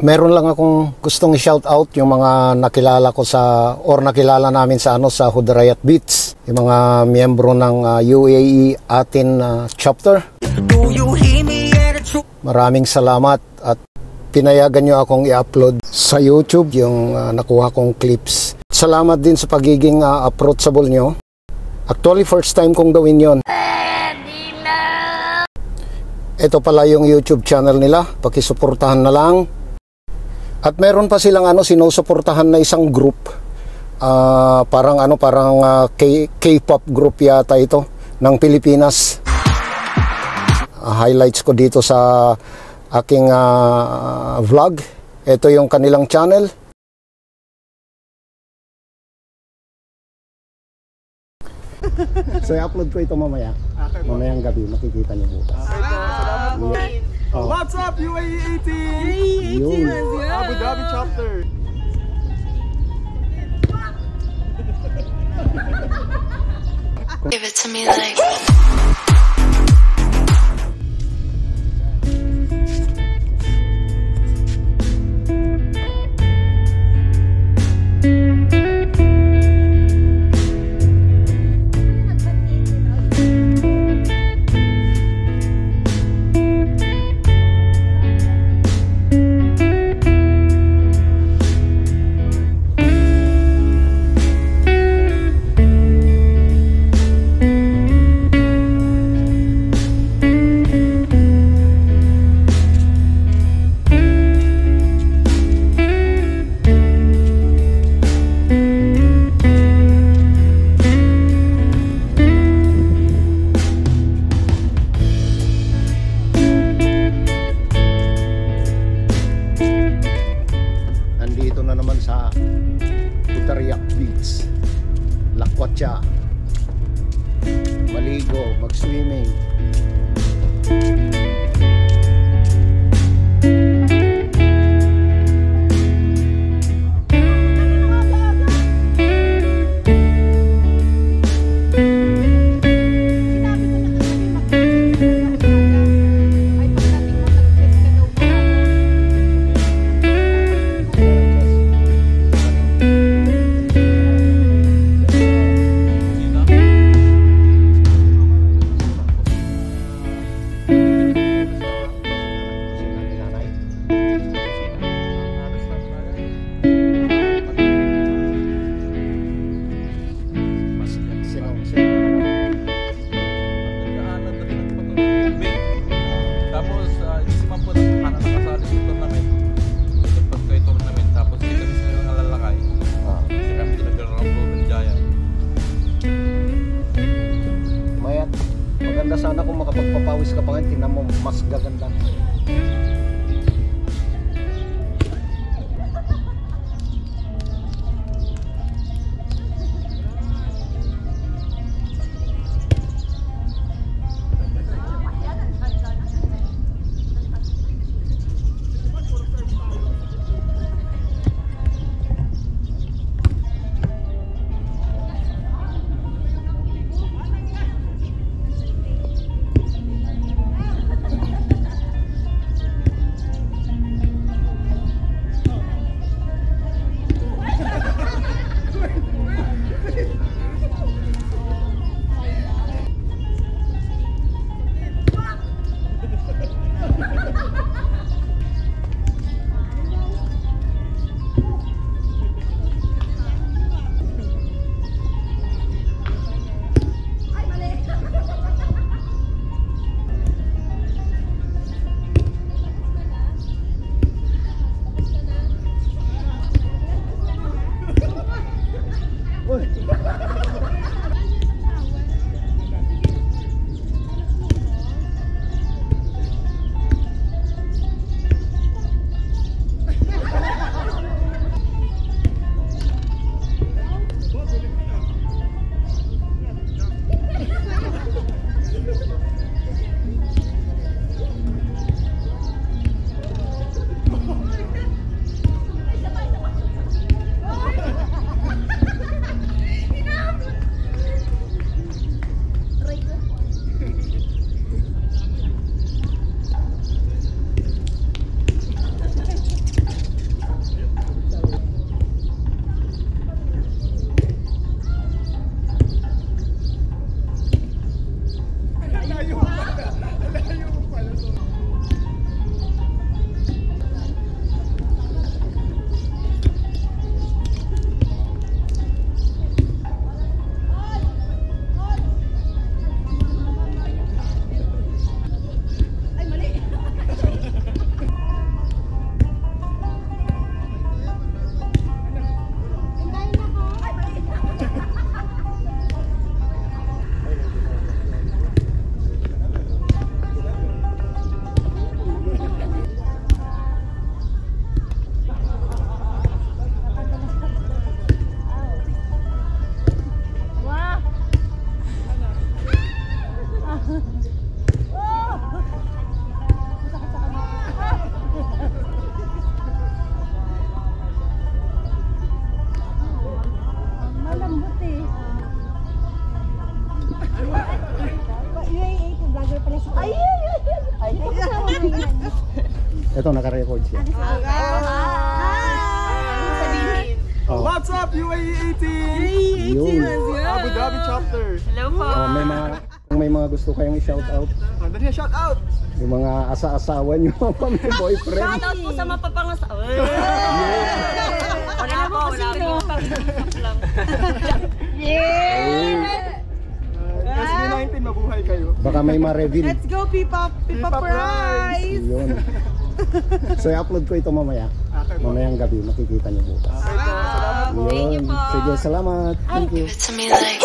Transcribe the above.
Meron lang akong gustong i-shout out yung mga nakilala ko nakilala namin sa sa Hudarayat Beats, yung mga miyembro ng UAE atin chapter. Maraming salamat at pinayagan nyo akong i-upload sa YouTube yung nakuha kong clips. Salamat din sa pagiging approachable nyo. Actually, first time kong gawin yon. Ito pala yung YouTube channel nila, pakisuportahan na lang. At meron pa silang sinusuportahan na isang group. Parang K-pop group yata ito ng Pilipinas. Highlights ko dito sa aking vlog. Ito yung kanilang channel. So i-upload ko ito mamaya. Mamayang gabi, makikita niyo bukas. Salamat po. What's up, UAE 18? Yun. Abu Dhabi chapter. Give it to me like. Nandito na naman sa Hudarayat Beach, lakwatsa, maligo, mag-swimming. Maganda sana kung makapagpapawis ka pa ngayon, tingnan mo, mas gaganda. Ito, naka-record siya. What's up, UAE 18? Yun. Abu Dhabi chapter. Hello po. Kung may mga gusto kayong i-shout out, Dali, shout out. yung mga asa-asawa nyo, may boyfriend. Shoutout po sa mapapangasawa. Wala po, wala po. Lang. SB19, mabuhay kayo. Baka may ma-reveal. Let's go, Pipa Prize! Yun. So, i-upload ko ito mamaya. Mamayang gabi, makikita nyo bukas. Okay po, salamat po. Yun. Sige, salamat. Thank you. Give it to me like